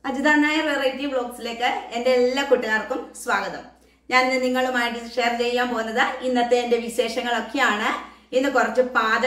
Ajitha Nair variety വ്ലോഗ്സിലേക്ക് എന്റെ എല്ലാ കൂട്ടുകാർക്കും സ്വാഗതം. ഞാൻ ഇന്ന് നിങ്ങളുമായിട്ട് ഷെയർ ചെയ്യാൻ പോകുന്നത് ഇന്നത്തെ എന്റെ വിശേഷങ്ങളൊക്കെയാണ്. ഇന്ന് കുറച്ച്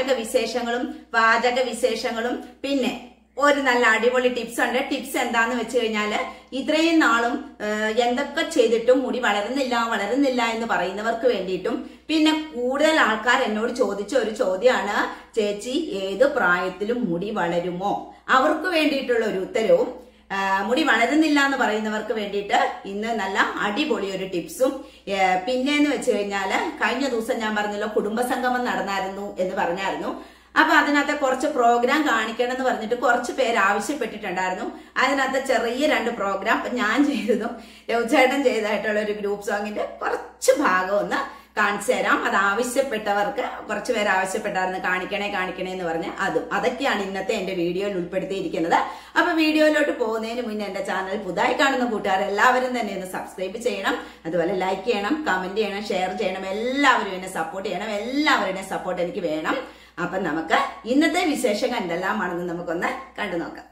പാചക വിശേഷങ്ങളും പിന്നെ ഒരു നല്ല അടിപൊളി ടിപ്സ് ഉണ്ട്. ടിപ്സ് എന്താന്ന് വെച്ച് കഴിഞ്ഞാല് ഇത്രയും നാളും എന്തൊക്കെ ചെയ്തിട്ടും മുടി വളരുന്നില്ല എന്ന് പറയുന്നവർക്ക് വേണ്ടിയിട്ടും പിന്നെ കൂടുതൽ ആൾക്കാർ എന്നോട് ചോദിച്ച ഒരു ചോദ്യമാണ്, ചേച്ചി ഏത് പ്രായത്തിലും മുടി വളരുമോ? അവർക്ക് വേണ്ടിയിട്ടുള്ള ഒരു ഉത്തരവും മുടി വളരുന്നില്ല എന്ന് പറയുന്നവർക്ക് വേണ്ടിയിട്ട് ഇന്ന് നല്ല അടിപൊളി ഒരു ടിപ്സും പിന്നെന്ന് വെച്ച് കഴിഞ്ഞാല് കഴിഞ്ഞ ദിവസം ഞാൻ പറഞ്ഞല്ലോ കുടുംബസംഗമം നടന്നായിരുന്നു എന്ന് പറഞ്ഞായിരുന്നു. അപ്പൊ അതിനകത്ത് കുറച്ച് പ്രോഗ്രാം കാണിക്കണം എന്ന് പറഞ്ഞിട്ട് കുറച്ച് പേര് ആവശ്യപ്പെട്ടിട്ടുണ്ടായിരുന്നു. അതിനകത്ത് ചെറിയ 2 പ്രോഗ്രാം ഞാൻ ചെയ്തതും രഘുചേട്ടൻ ചെയ്തതായിട്ടുള്ള ഒരു ഗ്രൂപ്പ് സോങ്ങിന്റെ കുറച്ച് ഭാഗം ഒന്ന് കാണിച്ചു തരാം. അത് ആവശ്യപ്പെട്ടവർക്ക് കുറച്ച് പേര് ആവശ്യപ്പെട്ടായിരുന്നു കാണിക്കണേ എന്ന് പറഞ്ഞ് അതൊക്കെയാണ് ഇന്നത്തെ എന്റെ വീഡിയോയിൽ ഉൾപ്പെടുത്തിയിരിക്കുന്നത്. അപ്പൊ വീഡിയോയിലോട്ട് പോകുന്നതിന് മുന്നേ എന്റെ ചാനൽ പുതുതായി കാണുന്ന കൂട്ടുകാർ എല്ലാവരും തന്നെ ഒന്ന് സബ്സ്ക്രൈബ് ചെയ്യണം, അതുപോലെ ലൈക്ക് ചെയ്യണം, കമന്റ് ചെയ്യണം, ഷെയർ ചെയ്യണം. എല്ലാവരും എന്നെ സപ്പോർട്ട് ചെയ്യണം. എല്ലാവരുടെയും സപ്പോർട്ട് എനിക്ക് വേണം. അപ്പൊ നമുക്ക് ഇന്നത്തെ വിശേഷങ്ങൾ എന്തെല്ലാമാണെന്ന് നമുക്കൊന്ന് കണ്ടു നോക്കാം.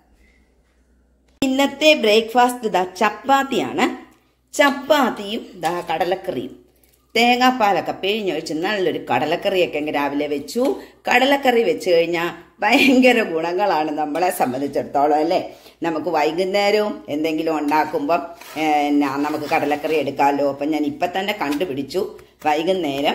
ഇന്നത്തെ ബ്രേക്ക്ഫാസ്റ്റ് ചപ്പാത്തിയാണ്. ചപ്പാത്തിയും കടലക്കറിയും തേങ്ങാപ്പാലൊക്കെ പിഴിഞ്ഞൊഴിച്ച് നല്ലൊരു കടലക്കറിയൊക്കെ രാവിലെ വെച്ചു. കടലക്കറി വെച്ച് കഴിഞ്ഞാൽ ഭയങ്കര ഗുണങ്ങളാണ് നമ്മളെ സംബന്ധിച്ചിടത്തോളം അല്ലേ. നമുക്ക് വൈകുന്നേരവും എന്തെങ്കിലും ഉണ്ടാക്കുമ്പം നമുക്ക് കടലക്കറി എടുക്കാമല്ലോ. അപ്പം ഞാൻ ഇപ്പം തന്നെ കണ്ടുപിടിച്ചു, വൈകുന്നേരം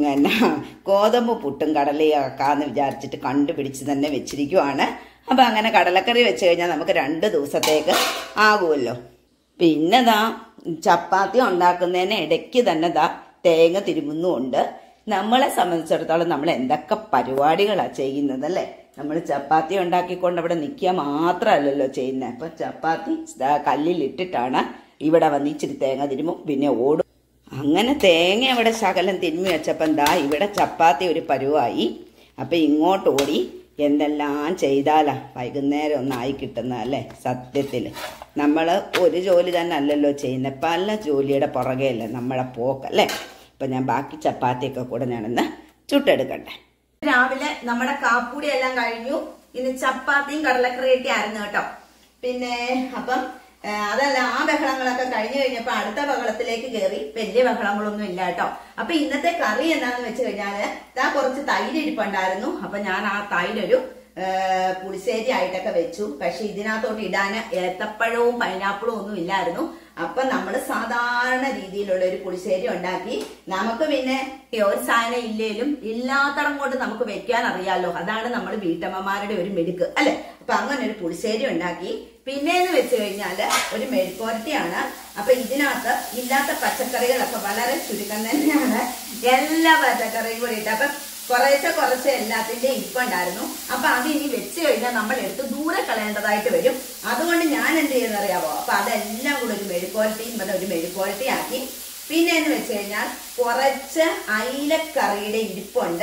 ഗോതമ്പ് പുട്ടും കടലയും ആക്കാന്ന് വിചാരിച്ചിട്ട് കണ്ടുപിടിച്ച് തന്നെ വെച്ചിരിക്കുവാണ്. അപ്പം അങ്ങനെ കടലക്കറി വെച്ച് കഴിഞ്ഞാൽ നമുക്ക് 2 ദിവസത്തേക്ക് ആകുമല്ലോ. പിന്നെ ചപ്പാത്തി ഉണ്ടാക്കുന്നതിന് ഇടയ്ക്ക് തന്നെ തേങ്ങ തിരുമുന്നുമുണ്ട്. നമ്മളെ സംബന്ധിച്ചിടത്തോളം നമ്മൾ എന്തൊക്കെ പരിപാടികളാണ് ചെയ്യുന്നത് അല്ലേ. നമ്മൾ ചപ്പാത്തി ഉണ്ടാക്കിക്കൊണ്ട് അവിടെ നിൽക്കുക മാത്രമല്ലല്ലോ ചെയ്യുന്നത്. അപ്പൊ ചപ്പാത്തി കല്ലിലിട്ടിട്ടാണ് ഇവിടെ വന്ന് ഇച്ചിരി തേങ്ങ തിരുമും, പിന്നെ ഓടും. അങ്ങനെ തേങ്ങ അവിടെ ശകലം തിരുമ്മി വെച്ചപ്പം ഇവിടെ ചപ്പാത്തി ഒരു പരുവായി. അപ്പൊ ഇങ്ങോട്ടോടി എന്തെല്ലാം ചെയ്താലാ വൈകുന്നേരം ഒന്നായി കിട്ടുന്നതല്ലേ. സത്യത്തിൽ നമ്മൾ ഒരു ജോലി തന്നെ അല്ലല്ലോ ചെയ്യുന്നത്, പല ജോലിയുടെ പുറകെയല്ലേ നമ്മളെ പോക്കല്ലേ. ഇപ്പൊ ഞാൻ ബാക്കി ചപ്പാത്തിയൊക്കെ കൂടെ ഞാനൊന്ന് ചുട്ടെടുക്കട്ടെ. രാവിലെ നമ്മുടെ കാപ്പൂടി എല്ലാം കഴിഞ്ഞു. ഇന്ന് ചപ്പാത്തിയും കടലക്കറിയൊക്കെ ആയിരുന്നു കേട്ടോ. പിന്നെ അപ്പം അതല്ല, ആ ബഹളങ്ങളൊക്കെ കഴിഞ്ഞു കഴിഞ്ഞപ്പോ അടുത്ത ബഹളത്തിലേക്ക് കയറി. വലിയ ബഹളങ്ങളൊന്നും ഇല്ല കേട്ടോ. അപ്പൊ ഇന്നത്തെ കറി എന്താന്ന് വെച്ച് കഴിഞ്ഞാല് കുറച്ച് തൈര് ഇരിപ്പുണ്ടായിരുന്നു. അപ്പൊ ഞാൻ ആ തൈരൊരു പുളിശ്ശേരി ആയിട്ടൊക്കെ വെച്ചു. പക്ഷെ ഇതിനകത്തോട്ട് ഇടാൻ ഏത്തപ്പഴവും പൈനാപ്പിളും ഒന്നും ഇല്ലായിരുന്നു. അപ്പൊ നമ്മൾ സാധാരണ രീതിയിലുള്ള ഒരു പുളിശ്ശേരി ഉണ്ടാക്കി. നമുക്ക് പിന്നെ ഒരു സാധനം ഇല്ലേലും ഇല്ലാത്തടം കൊണ്ട് നമുക്ക് വെക്കാൻ അറിയാലോ. അതാണ് നമ്മൾ വീട്ടമ്മമാരുടെ ഒരു മിടുക്ക് അല്ലെ. അപ്പൊ അങ്ങനെ ഒരു പുളിശ്ശേരി ഉണ്ടാക്കി. പിന്നെന്ന് വെച്ച് കഴിഞ്ഞാല് ഒരു മെഴുക്കുവരട്ടിയാണ്. അപ്പൊ ഇതിനകത്ത് ഇല്ലാത്ത പച്ചക്കറികളൊക്കെ വളരെ ചുരുക്കം തന്നെയാണ്. എല്ലാ പച്ചക്കറിയും കൂടി ഇട്ട് അപ്പൊ കുറച്ച് എല്ലാത്തിന്റെ ഇരിപ്പുണ്ടായിരുന്നു. അപ്പൊ അത് ഇനി വെച്ച് കഴിഞ്ഞാൽ നമ്മൾ എടുത്ത് ദൂരെ കളയേണ്ടതായിട്ട് വരും. അതുകൊണ്ട് ഞാൻ എന്ത് ചെയ്യുന്നറിയാവോ, അപ്പൊ അതെല്ലാം കൂടെ ഒരു മെഴുക്കുവരട്ടി ആക്കി. പിന്നെ എന്ന് വെച്ച് കഴിഞ്ഞാൽ കുറച്ച് അയിലക്കറിയുടെ ഇരിപ്പുണ്ട്.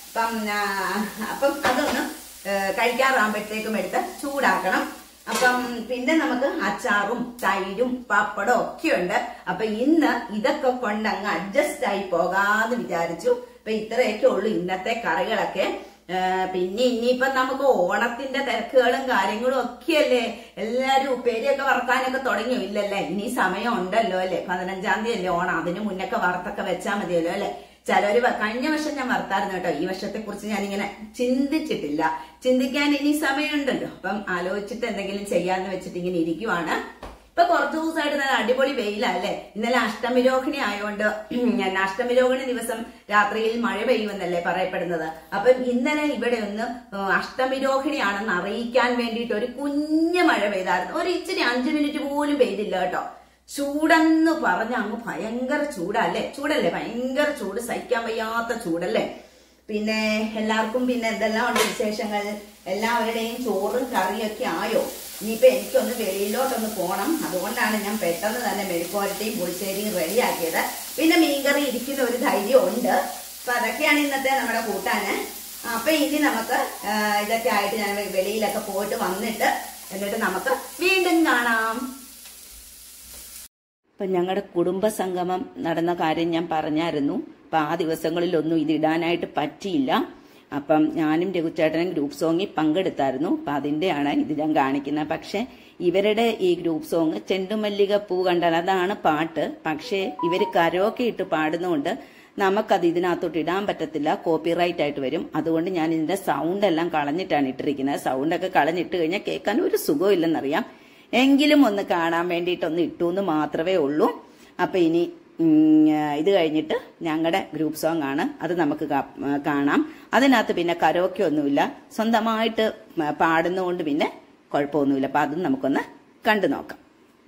അപ്പം അതൊന്ന് കഴിക്കാറാകുമ്പോഴത്തേക്കും എടുത്ത് ചൂടാക്കണം. അപ്പം പിന്നെ നമുക്ക് അച്ചാറും തൈരും പപ്പടവും ഒക്കെ ഉണ്ട്. അപ്പൊ ഇന്ന് ഇതൊക്കെ കൊണ്ട് അങ്ങ് അഡ്ജസ്റ്റ് ആയി പോകാന്ന് വിചാരിച്ചു. അപ്പൊ ഇത്രയൊക്കെ ഉള്ളു ഇന്നത്തെ കറികളൊക്കെ. പിന്നെ ഇനിയിപ്പം നമുക്ക് ഓണത്തിന്റെ തിരക്കുകളും കാര്യങ്ങളും ഒക്കെയല്ലേ. എല്ലാരും ഉപ്പേരിയൊക്കെ വറുക്കാനൊക്കെ തുടങ്ങിയോ? ഇല്ലല്ലേ, ഇനി സമയം ഉണ്ടല്ലോ അല്ലെ. 15-ാം തീയതി അല്ലേ ഓണം. അതിന് മുന്നൊക്കെ വറുത്തൊക്കെ വെച്ചാൽ മതിയല്ലോ അല്ലെ. ചിലര് കഴിഞ്ഞ വർഷം ഞാൻ വറുത്തായിരുന്നു കേട്ടോ. ഈ വർഷത്തെ കുറിച്ച് ഞാനിങ്ങനെ ചിന്തിച്ചിട്ടില്ല. ചിന്തിക്കാൻ ഇനി സമയമുണ്ടല്ലോ. അപ്പം ആലോചിച്ചിട്ട് എന്തെങ്കിലും ചെയ്യാന്ന് വെച്ചിട്ട് ഇങ്ങനെ ഇരിക്കുവാണ്. ഇപ്പൊ കുറച്ചു ദിവസമായിട്ട് നല്ല അടിപൊളി വെയിലല്ലേ. ഇന്നലെ അഷ്ടമിരോഹിണി ആയതുകൊണ്ട് അഷ്ടമിരോഹിണി ദിവസം രാത്രിയിൽ മഴ പെയ്യുമെന്നല്ലേ പറയപ്പെടുന്നത്. അപ്പൊ ഇന്നലെ ഇവിടെ ഒന്ന് അഷ്ടമിരോഹിണിയാണെന്ന് അറിയിക്കാൻ വേണ്ടിയിട്ട് ഒരു കുഞ്ഞു മഴ പെയ്തായിരുന്നു. ഒരു ഇച്ചിരി 5 മിനിറ്റ് പോലും പെയ്തില്ല കേട്ടോ. ചൂടെന്ന് പറഞ്ഞ അങ്ങ് ഭയങ്കര ചൂടല്ലേ. ഭയങ്കര ചൂട്, സഹിക്കാൻ വയ്യാത്ത ചൂടല്ലേ. പിന്നെ എല്ലാവർക്കും പിന്നെ എന്തെല്ലാം ഉണ്ട് വിശേഷങ്ങൾ? എല്ലാവരുടെയും ചോറും കറിയൊക്കെ ആയോ? ഇനിയിപ്പോ എനിക്കൊന്ന് വെളിയിലോട്ടൊന്ന് പോകണം. അതുകൊണ്ടാണ് ഞാൻ പെട്ടെന്ന് തന്നെ മെഴുക്കുവരട്ടിയും പുളിശ്ശേരിയും റെഡിയാക്കിയത്. പിന്നെ മീൻകറി ഇരിക്കുന്ന ഒരു ധൈര്യം ഉണ്ട്. അപ്പൊ അതൊക്കെയാണ് ഇന്നത്തെ നമ്മുടെ കൂട്ടാന്. അപ്പൊ ഇനി നമുക്ക് ഇതൊക്കെ ആയിട്ട് ഞാൻ വെളിയിലൊക്കെ പോയിട്ട് വന്നിട്ട് എന്നിട്ട് നമുക്ക് വീണ്ടും കാണാം. അപ്പം ഞങ്ങളുടെ കുടുംബസംഗമം നടന്ന കാര്യം ഞാൻ പറഞ്ഞായിരുന്നു. അപ്പം ആ ദിവസങ്ങളിലൊന്നും ഇത് ഇടാനായിട്ട് പറ്റിയില്ല. അപ്പം ഞാനും രഘുചേട്ടനും ഗ്രൂപ്പ് സോങ്ങിൽ പങ്കെടുത്തായിരുന്നു. അപ്പം അതിന്റെയാണ് ഇത് ഞാൻ കാണിക്കുന്നത്. പക്ഷെ ഇവരുടെ ഈ ഗ്രൂപ്പ് സോങ് ചെണ്ടുമല്ലിക പൂ കണ്ടാൽ അതാണ് പാട്ട്. പക്ഷേ ഇവര് കരോക്കെ ഇട്ട് പാടുന്നതുകൊണ്ട് നമുക്കത് ഇതിനകത്തോട്ട് ഇടാൻ പറ്റത്തില്ല, കോപ്പിറൈറ്റ് ആയിട്ട് വരും. അതുകൊണ്ട് ഞാൻ ഇതിന്റെ സൗണ്ട് എല്ലാം കളഞ്ഞിട്ടാണ് ഇട്ടിരിക്കുന്നത്. സൗണ്ടൊക്കെ കളഞ്ഞിട്ട് കഴിഞ്ഞാൽ കേൾക്കാൻ ഒരു സുഖവും ഇല്ലെന്നറിയാം. എങ്കിലും ഒന്ന് കാണാൻ വേണ്ടിയിട്ടൊന്ന് ഇട്ടു എന്ന് മാത്രമേ ഉള്ളൂ. അപ്പൊ ഇനി ഇത് കഴിഞ്ഞിട്ട് ഞങ്ങളുടെ ഗ്രൂപ്പ് സോങ് ആണ്, അത് നമുക്ക് കാണാം. അതിനകത്ത് പിന്നെ കരോക്കെ ഒന്നുമില്ല, സ്വന്തമായിട്ട് പാടുന്നതുകൊണ്ട് പിന്നെ കുഴപ്പമൊന്നുമില്ല. അപ്പൊ അതും നമുക്കൊന്ന് കണ്ടു നോക്കാം.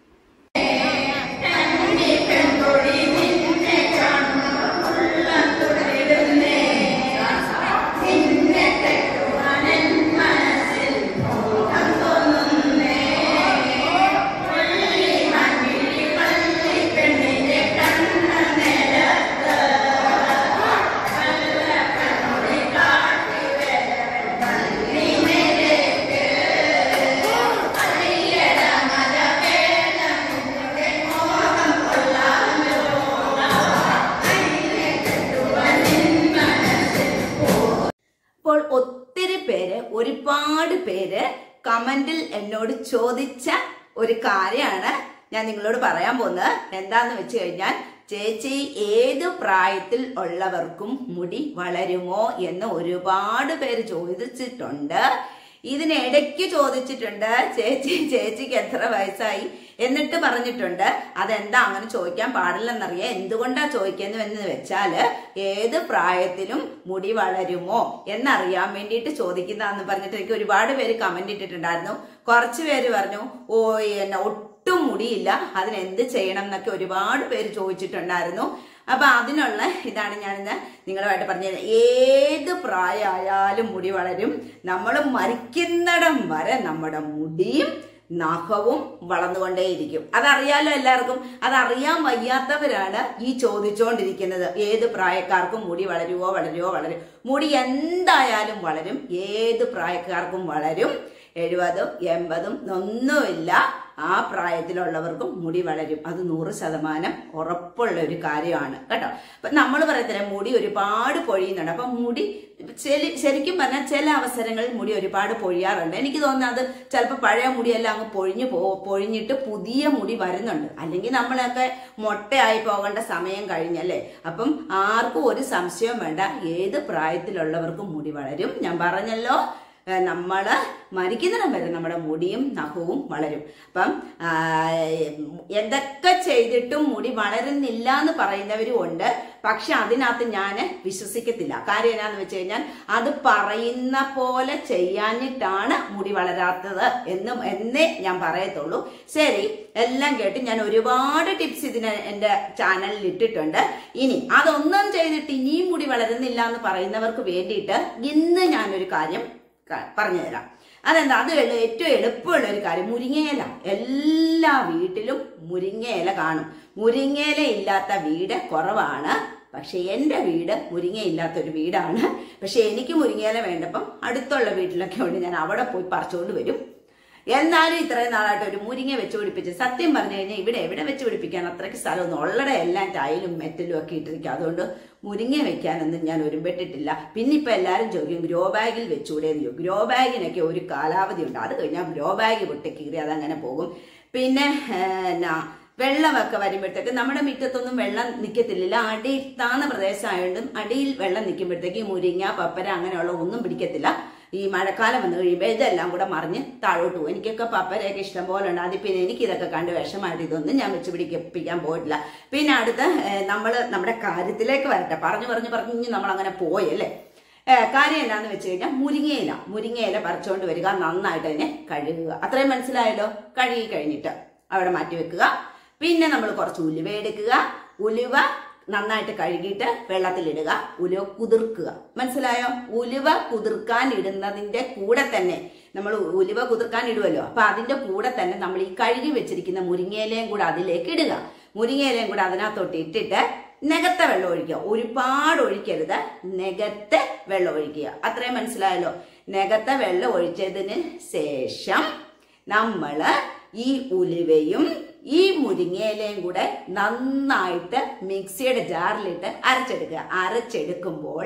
ഒരുപാട് പേര് കമന്റിൽ എന്നോട് ചോദിച്ച ഒരു കാര്യമാണ് ഞാൻ നിങ്ങളോട് പറയാൻ പോകുന്നത്. എന്താന്ന് വെച്ച് കഴിഞ്ഞാൽ, ചേച്ചി ഏത് പ്രായത്തിൽ ഉള്ളവർക്കും മുടി വളരുമോ എന്ന് ഒരുപാട് പേര് ചോദിച്ചിട്ടുണ്ട്. ഇതിനിടയ്ക്ക് ചോദിച്ചിട്ടുണ്ട്, ചേച്ചിക്ക് എത്ര വയസ്സായി എന്നിട്ട് പറഞ്ഞിട്ടുണ്ട്. അതെന്താ അങ്ങനെ ചോദിക്കാൻ പാടില്ലെന്നറിയാം. എന്തുകൊണ്ടാ ചോദിക്കുന്നത് വെച്ചാല് ഏത് പ്രായത്തിലും മുടി വളരുമോ എന്നറിയാൻ വേണ്ടിയിട്ട് ചോദിക്കുന്നതാന്ന് പറഞ്ഞിട്ട് എനിക്ക് ഒരുപാട് പേര് കമന്റ് ഇട്ടിട്ടുണ്ടായിരുന്നു. കുറച്ചു പേര് പറഞ്ഞു, ഓ എന്നെ ഒട്ടും മുടിയില്ല, അതിനെന്ത് ചെയ്യണം എന്നൊക്കെ ഒരുപാട് പേര് ചോദിച്ചിട്ടുണ്ടായിരുന്നു. അപ്പൊ അതിനുള്ള ഇതാണ് ഞാനിന്ന് നിങ്ങളുമായിട്ട് പറഞ്ഞത്. ഏത് പ്രായമായാലും മുടി വളരും. നമ്മൾ മരിക്കുന്നിടം വരെ നമ്മുടെ മുടിയും നഖവും വളർന്നുകൊണ്ടേയിരിക്കും. അതറിയാലോ എല്ലാവർക്കും. അതറിയാൻ വയ്യാത്തവരാണ് ഈ ചോദിച്ചുകൊണ്ടിരിക്കുന്നത്, ഏത് പ്രായക്കാർക്കും മുടി വളരുമോ. മുടി എന്തായാലും വളരും, ഏത് പ്രായക്കാർക്കും വളരും. 70, 80 ഒന്നുമില്ല, ആ പ്രായത്തിലുള്ളവർക്കും മുടി വളരും. അത് 100% ഉറപ്പുള്ള ഒരു കാര്യമാണ് കേട്ടോ. അപ്പൊ നമ്മൾ പറയത്തില്ല മുടി ഒരുപാട് പൊഴിയുന്നുണ്ട്. അപ്പൊ മുടി ശരിക്കും പറഞ്ഞാൽ ചില അവസരങ്ങളിൽ മുടി ഒരുപാട് പൊഴിയാറുണ്ട്. എനിക്ക് തോന്നുന്നത് അത് ചിലപ്പോൾ പഴയ മുടിയെല്ലാം അങ്ങ് പൊഴിഞ്ഞിട്ട് പുതിയ മുടി വരുന്നുണ്ട്. അല്ലെങ്കിൽ നമ്മളൊക്കെ മൊട്ടയായി പോകേണ്ട സമയം കഴിഞ്ഞല്ലേ. അപ്പം ആർക്കും ഒരു സംശയവും വേണ്ട, ഏത് പ്രായത്തിലുള്ളവർക്കും മുടി വളരും. ഞാൻ പറഞ്ഞല്ലോ, നമ്മള് മരിക്കുന്നിടം വരെ നമ്മുടെ മുടിയും നഖവും വളരും. അപ്പം എന്തൊക്കെ ചെയ്തിട്ടും മുടി വളരുന്നില്ല എന്ന് പറയുന്നവരും ഉണ്ട്. പക്ഷെ അതിനകത്ത് ഞാൻ വിശ്വസിക്കത്തില്ല. കാര്യം എന്നാന്ന് വെച്ച് കഴിഞ്ഞാൽ, അത് പറയുന്ന പോലെ ചെയ്യാനിട്ടാണ് മുടി വളരാത്തത് എന്നേ ഞാൻ പറയത്തുള്ളൂ. ശരി, എല്ലാം കേട്ട് ഞാൻ ഒരുപാട് ടിപ്സ് ഇതിന് എന്റെ ചാനലിൽ ഇട്ടിട്ടുണ്ട്. ഇനി അതൊന്നും ചെയ്തിട്ട് ഇനിയും മുടി വളരുന്നില്ല എന്ന് പറയുന്നവർക്ക് വേണ്ടിയിട്ട് ഇന്ന് ഞാനൊരു കാര്യം പറഞ്ഞുതരാം. അതെന്താ? അത് ഏറ്റവും എളുപ്പമുള്ള ഒരു കാര്യം, മുരിങ്ങയില. എല്ലാ വീട്ടിലും മുരിങ്ങയില കാണും. മുരിങ്ങയില ഇല്ലാത്ത വീട് കുറവാണ്. പക്ഷെ എൻ്റെ വീട് മുരിങ്ങയില്ലാത്തൊരു വീടാണ്. പക്ഷെ എനിക്ക് മുരിങ്ങയില വേണ്ടപ്പം അടുത്തുള്ള വീട്ടിലൊക്കെ ഉണ്ട്, ഞാൻ അവിടെ പോയി പറിച്ചുകൊണ്ട് വരും. എന്നാലും ഇത്രയും നാളായിട്ട് ഒരു മുരിങ്ങ വെച്ച് പിടിപ്പിച്ച്, സത്യം പറഞ്ഞു കഴിഞ്ഞാൽ ഇവിടെ എവിടെ വെച്ച് പിടിപ്പിക്കാൻ അത്രയ്ക്ക് സ്ഥലമൊന്നും ഉള്ളടെ എല്ലാം ടൈലും മെറ്റലും ഒക്കെ ഇട്ടിരിക്കും. അതുകൊണ്ട് മുരിങ്ങ വെക്കാനൊന്നും ഞാൻ ഒരുമ്പെട്ടിട്ടില്ല. പിന്നെ ഇപ്പൊ എല്ലാവരും ചോദിക്കും ഗ്രോ ബാഗിൽ വെച്ചുകൂടെയെന്ന് ചോദിക്കും. ഗ്രോ ബാഗിനൊക്കെ ഒരു കാലാവധി ഉണ്ട്. അത് കഴിഞ്ഞാൽ ഗ്രോ ബാഗ് പൊട്ടിക്കീറി അതങ്ങനെ പോകും. പിന്നെ വെള്ളമൊക്കെ വരുമ്പോഴത്തേക്ക് നമ്മുടെ മുറ്റത്തൊന്നും വെള്ളം നിൽക്കത്തില്ല. അടിയിൽ താന്ന പ്രദേശമായതുകൊണ്ടും അടിയിൽ വെള്ളം നിൽക്കുമ്പോഴത്തേക്ക് മുരിങ്ങ, പപ്പര അങ്ങനെയുള്ള ഒന്നും പിടിക്കത്തില്ല. ഈ മഴക്കാലം വന്നു കഴിയുമ്പോൾ ഇതെല്ലാം കൂടെ മറിഞ്ഞ് താഴോട്ട് പോകും. എനിക്കൊക്കെ പപ്പരയൊക്കെ ഇഷ്ടം പോലെ ഉണ്ട്. അതിൽ പിന്നെ എനിക്കിതൊക്കെ കണ്ട് വിഷമായിട്ട് ഇതൊന്നും ഞാൻ വെച്ച് പിടിപ്പിക്കാൻ പോയിട്ടില്ല. പിന്നെ അടുത്ത് നമ്മുടെ കാര്യത്തിലേക്ക് വരട്ടെ. പറഞ്ഞ് നമ്മളങ്ങനെ പോയല്ലേ. കാര്യം എന്താണെന്ന് വെച്ച് കഴിഞ്ഞാൽ, മുരിങ്ങയില പറിച്ചുകൊണ്ട് വരിക, നന്നായിട്ട് അതിനെ കഴുകുക. അത്രയും മനസ്സിലായല്ലോ. കഴുകി കഴിഞ്ഞിട്ട് അവിടെ മാറ്റി വെക്കുക. പിന്നെ നമ്മൾ കുറച്ച് ഉലുവ എടുക്കുക. ഉലുവ നന്നായിട്ട് കഴുകിയിട്ട് വെള്ളത്തിലിടുക. ഉലുവ കുതിർക്കുക. മനസ്സിലായോ? ഉലുവ കുതിർക്കാൻ ഇടുന്നതിന്റെ കൂടെ തന്നെ നമ്മൾ ഉലുവ കുതിർക്കാൻ ഇടുമല്ലോ, അപ്പൊ അതിന്റെ കൂടെ തന്നെ നമ്മൾ ഈ കഴുകി വെച്ചിരിക്കുന്ന മുരിങ്ങയിലയും കൂടെ അതിലേക്ക് ഇടുക. മുരിങ്ങയിലയും കൂടെ അതിനകത്തോട്ട് ഇട്ടിട്ട് നികത്ത വെള്ളം ഒഴിക്കുക. ഒരുപാട് ഒഴിക്കരുത്, നികത്ത വെള്ളം ഒഴിക്കുക. അത്രയും മനസ്സിലായല്ലോ. നികത്ത വെള്ളം ഒഴിച്ചതിന് ശേഷം നമ്മള് ഈ ഉലുവയും ഈ മുരിങ്ങയിലയും കൂടെ നന്നായിട്ട് മിക്സിയുടെ ജാറിലിട്ട് അരച്ചെടുക്കുക. അരച്ചെടുക്കുമ്പോൾ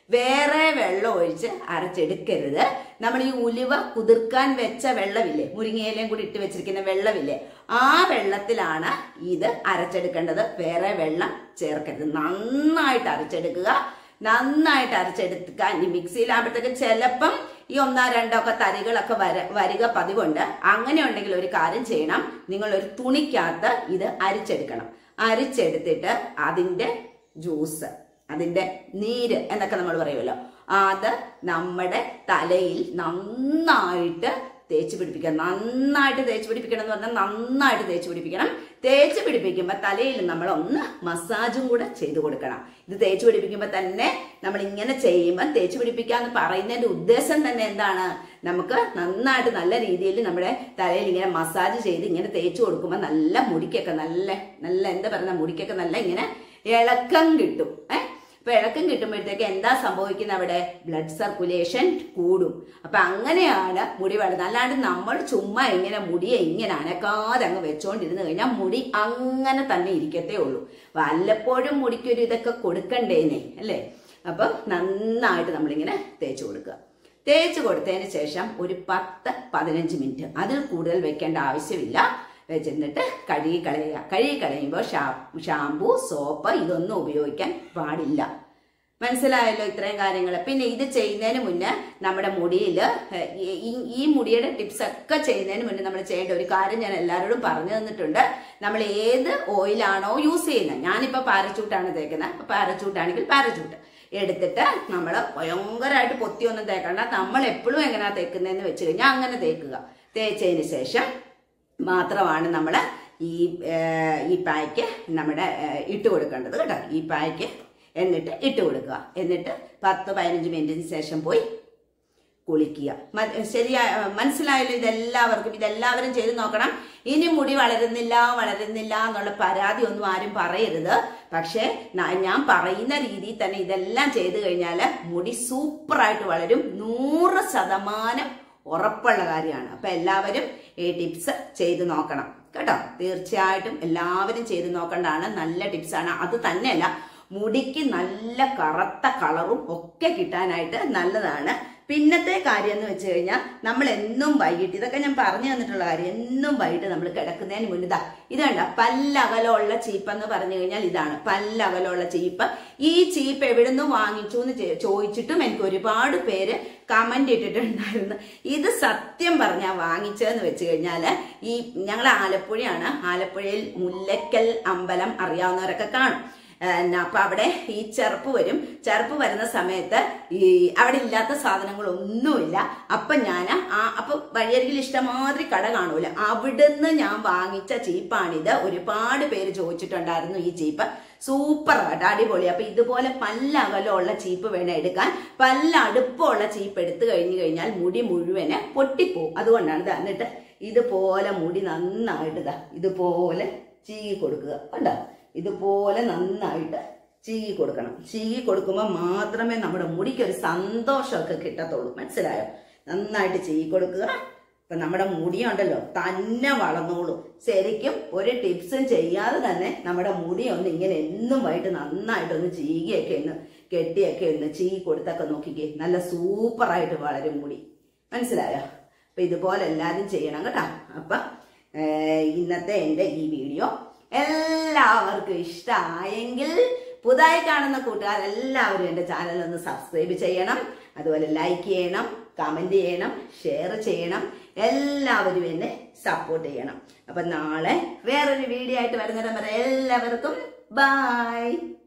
വേറെ വെള്ളം ഒഴിച്ച് അരച്ചെടുക്കരുത്. നമ്മൾ ഈ ഉലുവ കുതിർക്കാൻ വെച്ച വെള്ളമില്ലേ, മുരിങ്ങയിലയും കൂടി ഇട്ട് വെച്ചിരിക്കുന്ന വെള്ളമില്ലേ, ആ വെള്ളത്തിലാണ് ഇത് അരച്ചെടുക്കേണ്ടത്. വേറെ വെള്ളം ചേർക്കരുത്. നന്നായിട്ട് അരച്ചെടുക്കുക. നന്നായിട്ട് അരച്ചെടുക്കാൻ ഈ മിക്സിയിലാകുമ്പോഴത്തേക്ക് ചിലപ്പം ഈ 1-2 ഒക്കെ തരികളൊക്കെ വരിക പതിവുണ്ട്. അങ്ങനെ ഉണ്ടെങ്കിൽ ഒരു കാര്യം ചെയ്യണം, നിങ്ങൾ ഒരു തുണിക്കകത്ത് ഇത് അരിച്ചെടുക്കണം. അരിച്ചെടുത്തിട്ട് അതിന്റെ ജ്യൂസ്, അതിന്റെ നീര് എന്നൊക്കെ നമ്മൾ പറയുമല്ലോ, അത് നമ്മുടെ തലയിൽ നന്നായിട്ട് തേച്ച് പിടിപ്പിക്കണം. നന്നായിട്ട് തേച്ച് പിടിപ്പിക്കണം എന്ന് പറഞ്ഞാൽ നന്നായിട്ട് തേച്ച് പിടിപ്പിക്കണം. തേച്ച് പിടിപ്പിക്കുമ്പോൾ തലയിൽ നമ്മൾ ഒന്ന് മസാജും കൂടെ ചെയ്ത് കൊടുക്കണം. ഇത് തേച്ച് പിടിപ്പിക്കുമ്പോൾ തന്നെ നമ്മൾ ഇങ്ങനെ ചെയ്യുമ്പോൾ തേച്ച് പിടിപ്പിക്കാന്ന് പറയുന്നതിന്റെ ഉദ്ദേശം തന്നെ എന്താണ്, നമുക്ക് നന്നായിട്ട് നല്ല രീതിയിൽ നമ്മുടെ തലയിൽ ഇങ്ങനെ മസാജ് ചെയ്ത് ഇങ്ങനെ തേച്ച് കൊടുക്കുമ്പോൾ നല്ല മുടിക്കൊക്കെ നല്ല എന്താ പറയുക, മുടിക്കൊക്കെ നല്ല ഇങ്ങനെ ഇളക്കം കിട്ടും. അപ്പൊ ഇളക്കം കിട്ടുമ്പോഴത്തേക്ക് എന്താ സംഭവിക്കുന്നത്, അവിടെ ബ്ലഡ് സർക്കുലേഷൻ കൂടും. അപ്പൊ അങ്ങനെയാണ് മുടി വളരുന്നത്. അല്ലാണ്ട് നമ്മൾ ചുമ്മാ ഇങ്ങനെ മുടിയെ ഇങ്ങനെ അനക്കാതെ അങ്ങ് വെച്ചോണ്ടിരുന്ന് കഴിഞ്ഞാൽ മുടി അങ്ങനെ തന്നെ ഇരിക്കത്തേ ഉള്ളൂ. വല്ലപ്പോഴും മുടിക്കൊരു ഇതൊക്കെ കൊടുക്കണ്ടേനെ അല്ലേ. അപ്പം നന്നായിട്ട് നമ്മളിങ്ങനെ തേച്ച് കൊടുക്കുക. തേച്ച് കൊടുത്തതിന് ശേഷം ഒരു 10-15 മിനിറ്റ്, അതിൽ കൂടുതൽ വെക്കേണ്ട ആവശ്യമില്ല, വെച്ചിട്ട് കഴുകി കളയുക. കഴുകി കളയുമ്പോൾ ഷാമ്പു, സോപ്പ് ഇതൊന്നും ഉപയോഗിക്കാൻ പാടില്ല. മനസ്സിലായല്ലോ ഇത്രയും കാര്യങ്ങൾ. പിന്നെ ഇത് ചെയ്യുന്നതിന് മുന്നേ നമ്മുടെ മുടിയിൽ ഈ മുടിയുടെ ടിപ്സ് ഒക്കെ ചെയ്യുന്നതിന് മുന്നേ നമ്മൾ ചെയ്യേണ്ട ഒരു കാര്യം ഞാൻ എല്ലാവരോടും പറഞ്ഞു തന്നിട്ടുണ്ട്. നമ്മൾ ഏത് ഓയിലാണോ യൂസ് ചെയ്യുന്നത്, ഞാനിപ്പോൾ പാരച്യൂട്ടാണ് തേക്കുന്നത്. അപ്പോൾ പാരച്യൂട്ടാണെങ്കിൽ പാരച്യൂട്ട് എടുത്തിട്ട് നമ്മൾ ഭയങ്കരമായിട്ട് പൊത്തിയൊന്നും തേക്കണ്ട. നമ്മൾ എപ്പോഴും എങ്ങനെയാ തേക്കുന്നതെന്ന് വെച്ച് കഴിഞ്ഞാൽ അങ്ങനെ തേക്കുക. തേച്ചതിന് ശേഷം മാത്രമാണ് നമ്മൾ ഈ പായ്ക്ക് നമ്മുടെ ഇട്ട് കൊടുക്കേണ്ടത് കേട്ടോ. ഈ പായ്ക്ക് എന്നിട്ട് ഇട്ട് കൊടുക്കുക. എന്നിട്ട് 10-15 മിനിറ്റിന് ശേഷം പോയി കുളിക്കുക. മനസ്സിലായല്ലോ? ഇതെല്ലാവരും ചെയ്ത് നോക്കണം. ഇനി മുടി വളരുന്നില്ല എന്നുള്ള പരാതി ഒന്നും ആരും പറയരുത്. പക്ഷെ ഞാൻ പറയുന്ന രീതിയിൽ തന്നെ ഇതെല്ലാം ചെയ്തു കഴിഞ്ഞാൽ മുടി സൂപ്പറായിട്ട് വളരും. 100% ഉറപ്പുള്ള കാര്യമാണ്. അപ്പൊ എല്ലാവരും ഈ ടിപ്സ് ചെയ്ത് നോക്കണം കേട്ടോ. തീർച്ചയായിട്ടും എല്ലാവരും ചെയ്ത് നോക്കേണ്ടതാണ്. നല്ല ടിപ്സാണ്. അത് തന്നെയല്ല, മുടിക്ക് നല്ല കറുത്ത കളറും ഒക്കെ കിട്ടാനായിട്ട് നല്ലതാണ്. പിന്നത്തെ കാര്യം എന്ന് വെച്ച് കഴിഞ്ഞാൽ നമ്മൾ എന്നും വൈകിട്ട്, ഇതൊക്കെ ഞാൻ പറഞ്ഞു തന്നിട്ടുള്ള കാര്യം, എന്നും വൈകിട്ട് നമ്മൾ കിടക്കുന്നതിന് മുന്നിതാ ഇത് കണ്ട പല്ലകലമുള്ള ചീപ്പ് എന്ന് പറഞ്ഞു കഴിഞ്ഞാൽ ഇതാണ് പല്ലകലമുള്ള ചീപ്പ്. ഈ ചീപ്പ് എവിടുന്ന് വാങ്ങിച്ചു എന്ന് ചോദിച്ചിട്ടും എനിക്ക് ഒരുപാട് പേര് കമന്റ് ഇട്ടിട്ടുണ്ടായിരുന്നു. ഇത് സത്യം പറഞ്ഞാൽ വാങ്ങിച്ചതെന്ന് വെച്ച് കഴിഞ്ഞാൽ ഞങ്ങൾ ആലപ്പുഴയാണ്. ആലപ്പുഴയിൽ മുല്ലക്കൽ അമ്പലം അറിയാവുന്നവരൊക്കെ കാണും. അപ്പൊ അവിടെ ഈ ചെറുപ്പ് വരും. ചെറുപ്പ് വരുന്ന സമയത്ത് അവിടെ ഇല്ലാത്ത സാധനങ്ങളൊന്നുമില്ല. അപ്പൊ ഞാൻ അപ്പൊ വഴിയരികിൽ ഇഷ്ടമാതിരി കട കാണൂല, അവിടുന്ന് ഞാൻ വാങ്ങിച്ച ചീപ്പാണിത്. ഒരുപാട് പേര് ചോദിച്ചിട്ടുണ്ടായിരുന്നു ഈ ചീപ്പ്. സൂപ്പർ ആയിട്ട് അടിപൊളി. അപ്പൊ ഇതുപോലെ പല്ലകലമുള്ള ചീപ്പ് വേണം എടുക്കാൻ. പല്ലടുപ്പമുള്ള ചീപ്പ് എടുത്തു കഴിഞ്ഞാൽ മുടി മുഴുവന് പൊട്ടിപ്പോവും. അതുകൊണ്ടാണ് എന്നിട്ട് ഇതുപോലെ മുടി നന്നായിട്ട് ഇതുപോലെ ചീകി കൊടുക്കുക. കണ്ടോ? ഇതുപോലെ നന്നായിട്ട് ചീകി കൊടുക്കണം. ചീകി കൊടുക്കുമ്പോൾ മാത്രമേ നമ്മുടെ മുടിക്ക് ഒരു സന്തോഷമൊക്കെ കിട്ടത്തുള്ളൂ. മനസ്സിലായോ? നന്നായിട്ട് ചീകി കൊടുക്കുക. ഇപ്പൊ നമ്മുടെ മുടിയുണ്ടല്ലോ തന്നെ വളർന്നോളൂ. ശരിക്കും ഒരു ടിപ്സും ചെയ്യാതെ തന്നെ നമ്മുടെ മുടി ഒന്ന് ഇങ്ങനെ എന്നും വൈകിട്ട് നന്നായിട്ടൊന്ന് ചീകിയൊക്കെ ഒന്ന് കെട്ടിയൊക്കെ ഒന്ന് ചീകി കൊടുത്തൊക്കെ നോക്കിക്കേ, നല്ല സൂപ്പറായിട്ട് വളരും മുടി. മനസ്സിലായോ? അപ്പൊ ഇതുപോലെ എല്ലാവരും ചെയ്യണം കേട്ടോ. അപ്പൊ ഇന്നത്തെ എൻ്റെ ഈ വീഡിയോ എല്ലാവർക്കും ഇഷ്ടമായെങ്കിൽ പുതുതായി കാണുന്ന കൂട്ടുകാരെല്ലാവരും എൻ്റെ ചാനൽ ഒന്ന് സബ്സ്ക്രൈബ് ചെയ്യണം. അതുപോലെ ലൈക്ക് ചെയ്യണം, കമന്റ് ചെയ്യണം, ഷെയർ ചെയ്യണം. എല്ലാവരും എന്നെ സപ്പോർട്ട് ചെയ്യണം. അപ്പൊ നാളെ വേറൊരു വീഡിയോ ആയിട്ട് വരുന്നിടം വരെ എല്ലാവർക്കും ബൈ.